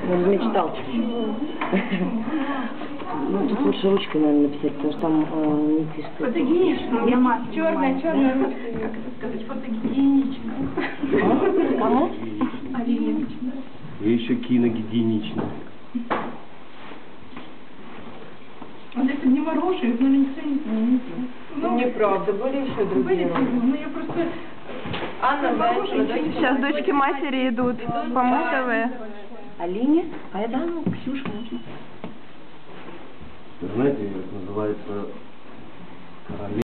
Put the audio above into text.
Он мечтал. Ну, тут лучше ручкой, наверное, написать, потому что там не пишет. Фотогенично. Черная ручка, как это сказать, фотогенично. Кому? Алине. И еще киногигиенично. Вот это не вороши, но никто не знает. Ну, неправда, были еще Были, другие. ну я просто... Анна, Сейчас дочки матери идут по МТВ. Алине? А это ну, Ксюша, можно. Знаете, это называется королева.